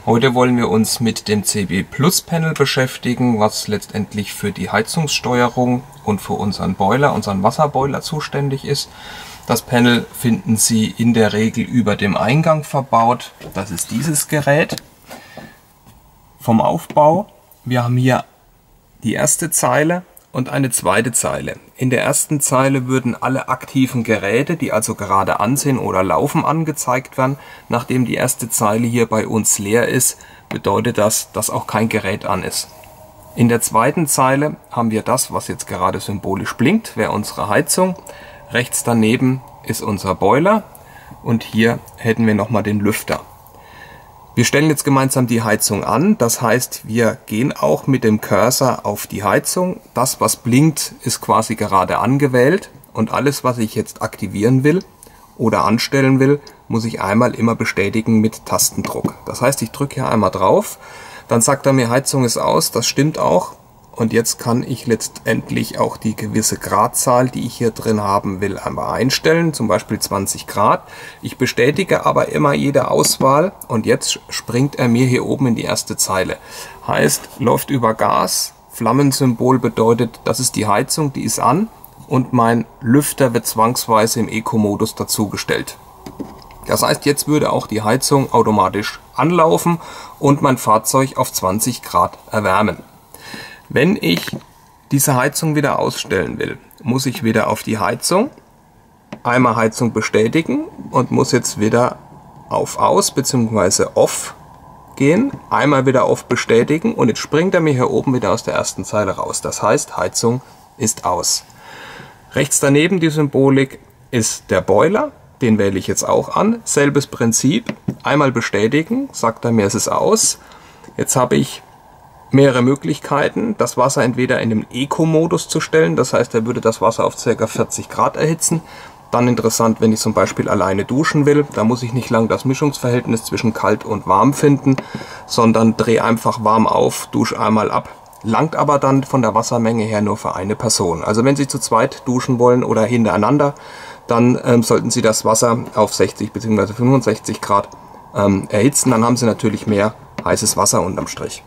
Heute wollen wir uns mit dem CB Plus Panel beschäftigen, was letztendlich für die Heizungssteuerung und für unseren Boiler, unseren Wasserboiler zuständig ist. Das Panel finden Sie in der Regel über dem Eingang verbaut. Das ist dieses Gerät. Vom Aufbau: Wir haben hier die erste Zeile und eine zweite Zeile. In der ersten Zeile würden alle aktiven Geräte, die also gerade an sind oder laufen, angezeigt werden. Nachdem die erste Zeile hier bei uns leer ist, bedeutet das, dass auch kein Gerät an ist. In der zweiten Zeile haben wir das, was jetzt gerade symbolisch blinkt, wäre unsere Heizung. Rechts daneben ist unser Boiler und hier hätten wir nochmal den Lüfter. Wir stellen jetzt gemeinsam die Heizung an, das heißt, wir gehen auch mit dem Cursor auf die Heizung. Das, was blinkt, ist quasi gerade angewählt und alles, was ich jetzt aktivieren will oder anstellen will, muss ich einmal immer bestätigen mit Tastendruck. Das heißt, ich drücke hier einmal drauf, dann sagt er mir, Heizung ist aus, das stimmt auch. Und jetzt kann ich letztendlich auch die gewisse Gradzahl, die ich hier drin haben will, einmal einstellen, zum Beispiel 20 Grad. Ich bestätige aber immer jede Auswahl und jetzt springt er mir hier oben in die erste Zeile. Heißt, läuft über Gas, Flammensymbol bedeutet, das ist die Heizung, die ist an und mein Lüfter wird zwangsweise im Eco-Modus dazugestellt. Das heißt, jetzt würde auch die Heizung automatisch anlaufen und mein Fahrzeug auf 20 Grad erwärmen. Wenn ich diese Heizung wieder ausstellen will, muss ich wieder auf die Heizung, einmal Heizung bestätigen und muss jetzt wieder auf Aus bzw. Off gehen, einmal wieder auf bestätigen und jetzt springt er mir hier oben wieder aus der ersten Zeile raus. Das heißt, Heizung ist aus. Rechts daneben die Symbolik ist der Boiler, den wähle ich jetzt auch an. Selbes Prinzip, einmal bestätigen, sagt er mir, es ist aus. Jetzt habe ich mehrere Möglichkeiten, das Wasser entweder in den Eco-Modus zu stellen, das heißt, er würde das Wasser auf ca. 40 Grad erhitzen. Dann interessant, wenn ich zum Beispiel alleine duschen will, da muss ich nicht lang das Mischungsverhältnis zwischen kalt und warm finden, sondern drehe einfach warm auf, dusche einmal ab. Langt aber dann von der Wassermenge her nur für eine Person. Also wenn Sie zu zweit duschen wollen oder hintereinander, dann sollten Sie das Wasser auf 60 bzw. 65 Grad erhitzen, dann haben Sie natürlich mehr heißes Wasser unterm Strich.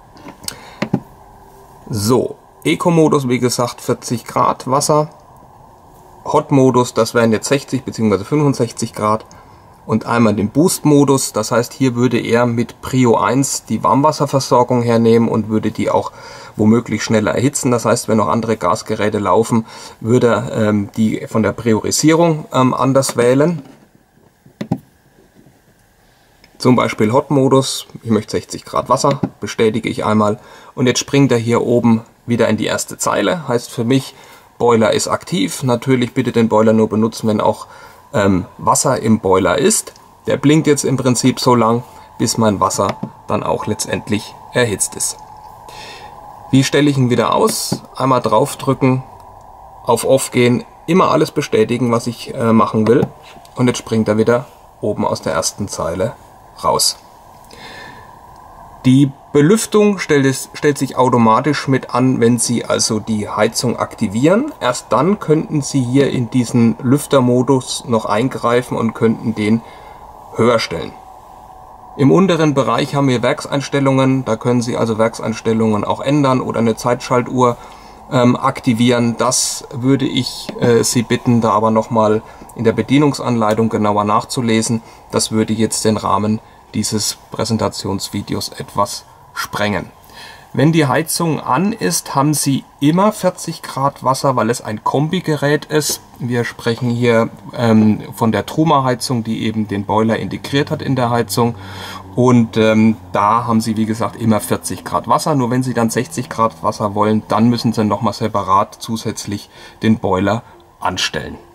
So, Eco-Modus, wie gesagt, 40 Grad Wasser. Hot-Modus, das wären jetzt 60 bzw. 65 Grad. Und einmal den Boost-Modus, das heißt, hier würde er mit Prio 1 die Warmwasserversorgung hernehmen und würde die auch womöglich schneller erhitzen. Das heißt, wenn noch andere Gasgeräte laufen, würde er die von der Priorisierung anders wählen. Zum Beispiel Hot-Modus, ich möchte 60 Grad Wasser, bestätige ich einmal und jetzt springt er hier oben wieder in die erste Zeile. Heißt für mich, Boiler ist aktiv. Natürlich bitte den Boiler nur benutzen, wenn auch Wasser im Boiler ist. Der blinkt jetzt im Prinzip so lang, bis mein Wasser dann auch letztendlich erhitzt ist. Wie stelle ich ihn wieder aus? Einmal draufdrücken, auf Off gehen, immer alles bestätigen, was ich machen will und jetzt springt er wieder oben aus der ersten Zeile raus. Die Belüftung stellt sich automatisch mit an, wenn Sie also die Heizung aktivieren. Erst dann könnten Sie hier in diesen Lüftermodus noch eingreifen und könnten den höher stellen. Im unteren Bereich haben wir Werkseinstellungen, da können Sie also Werkseinstellungen auch ändern oder eine Zeitschaltuhr aktivieren. Das würde ich Sie bitten, da aber nochmal in der Bedienungsanleitung genauer nachzulesen. Das würde jetzt den Rahmen dieses Präsentationsvideos etwas sprengen. Wenn die Heizung an ist, haben Sie immer 40 Grad Wasser, weil es ein Kombigerät ist. Wir sprechen hier von der Truma-Heizung, die eben den Boiler integriert hat in der Heizung. Und da haben Sie, wie gesagt, immer 40 Grad Wasser. Nur wenn Sie dann 60 Grad Wasser wollen, dann müssen Sie nochmal separat zusätzlich den Boiler anstellen.